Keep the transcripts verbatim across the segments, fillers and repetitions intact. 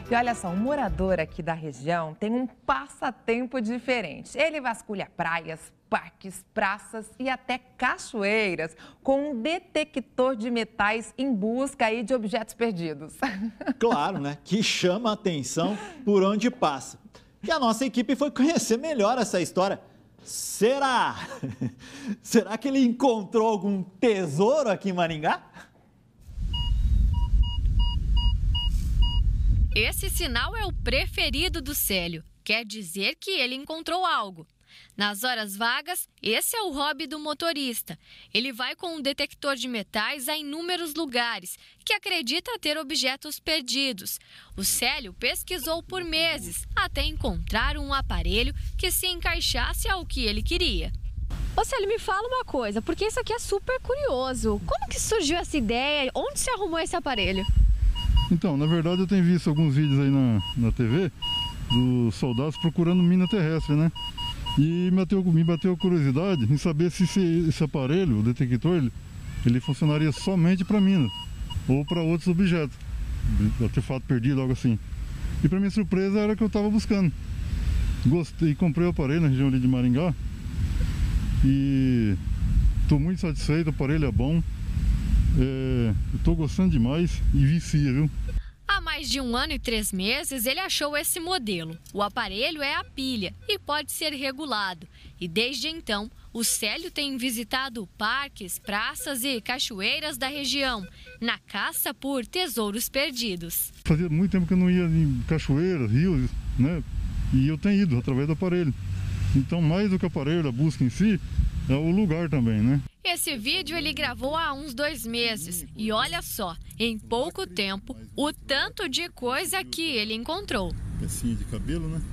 E olha só, um morador aqui da região tem um passatempo diferente. Ele vasculha praias, parques, praças e até cachoeiras com um detector de metais em busca aí de objetos perdidos. Claro, né? Que chama a atenção por onde passa. E a nossa equipe foi conhecer melhor essa história. Será? Será que ele encontrou algum tesouro aqui em Maringá? Esse sinal é o preferido do Célio. Quer dizer que ele encontrou algo. Nas horas vagas, esse é o hobby do motorista. Ele vai com um detector de metais a inúmeros lugares, que acredita ter objetos perdidos. O Célio pesquisou por meses, até encontrar um aparelho que se encaixasse ao que ele queria. Ô Célio, me fala uma coisa, porque isso aqui é super curioso. Como que surgiu essa ideia? Onde você arrumou esse aparelho? Então, na verdade eu tenho visto alguns vídeos aí na, na T V dos soldados procurando mina terrestre, né? E me bateu, me bateu a curiosidade em saber se esse, esse aparelho, o detector, ele, ele funcionaria somente para minas ou para outros objetos, artefato perdido, algo assim. E para minha surpresa era que eu estava buscando. Gostei, comprei o aparelho na região ali de Maringá e estou muito satisfeito, o aparelho é bom. É, eu tô gostando demais e vicia, viu? Há mais de um ano e três meses, ele achou esse modelo. O aparelho é a pilha e pode ser regulado. E desde então, o Célio tem visitado parques, praças e cachoeiras da região, na caça por tesouros perdidos. Fazia muito tempo que eu não ia em cachoeiras, rios, né? E eu tenho ido através do aparelho. Então, mais do que o aparelho, a busca em si, é o lugar também, né? Esse vídeo ele gravou há uns dois meses e olha só, em pouco tempo, o tanto de coisa que ele encontrou. Pecinha de cabelo, né?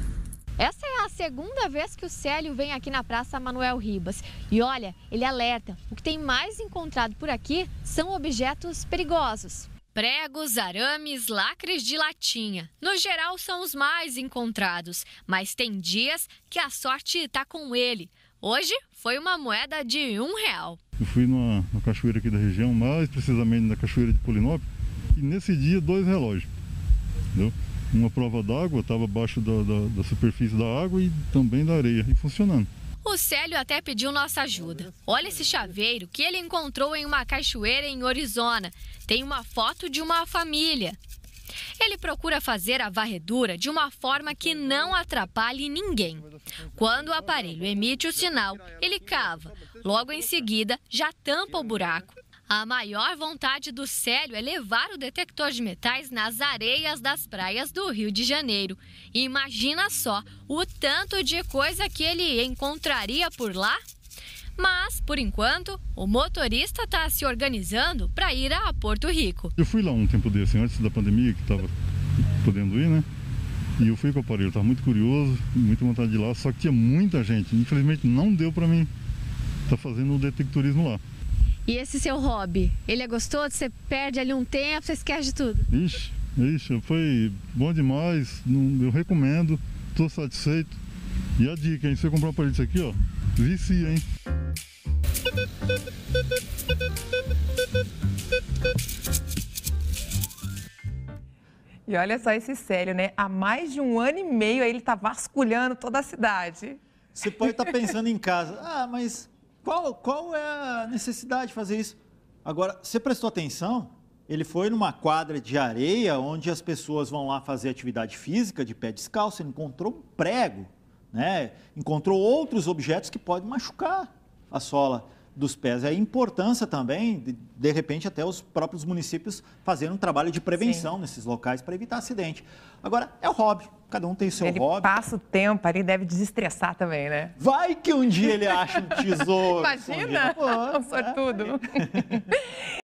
Essa é a segunda vez que o Célio vem aqui na Praça Manuel Ribas. E olha, ele alerta, o que tem mais encontrado por aqui são objetos perigosos. Pregos, arames, lacres de latinha. No geral, são os mais encontrados, mas tem dias que a sorte está com ele. Hoje foi uma moeda de um real. Eu fui numa, numa cachoeira aqui da região, mais precisamente na cachoeira de Polinópolis, e nesse dia dois relógios. Entendeu? Uma prova d'água, estava abaixo da, da, da superfície da água e também da areia, e funcionando. O Célio até pediu nossa ajuda. Olha esse chaveiro que ele encontrou em uma cachoeira em Orizona. Tem uma foto de uma família. Ele procura fazer a varredura de uma forma que não atrapalhe ninguém. Quando o aparelho emite o sinal, ele cava. Logo em seguida, já tampa o buraco. A maior vontade do Célio é levar o detector de metais nas areias das praias do Rio de Janeiro. E imagina só o tanto de coisa que ele encontraria por lá. Mas, por enquanto, o motorista está se organizando para ir a Porto Rico. Eu fui lá um tempo desse, antes da pandemia, que estava podendo ir, né? E eu fui com o aparelho, estava muito curioso, muita vontade de ir lá, só que tinha muita gente. Infelizmente não deu para mim estar fazendo o detectorismo lá. E esse seu hobby, ele é gostoso? Você perde ali um tempo, você esquece de tudo? Ixi, ixi, foi bom demais, eu recomendo, estou satisfeito. E a dica, hein? Se você comprar um aparelho desse aqui, ó, vicia, hein? E olha só esse Célio, né? Há mais de um ano e meio aí ele tá vasculhando toda a cidade. Você pode estar pensando em casa, ah, mas qual, qual é a necessidade de fazer isso? Agora, você prestou atenção? Ele foi numa quadra de areia onde as pessoas vão lá fazer atividade física de pé descalço, ele encontrou um prego, né? Encontrou outros objetos que podem machucar a sola dos pés. É a importância também, de, de repente, até os próprios municípios fazerem um trabalho de prevenção Sim. nesses locais para evitar acidente. Agora, é o hobby, cada um tem seu ele hobby. Ele passa o tempo ali, deve desestressar também, né? Vai que um dia ele acha um tesouro. Imagina, um sortudo.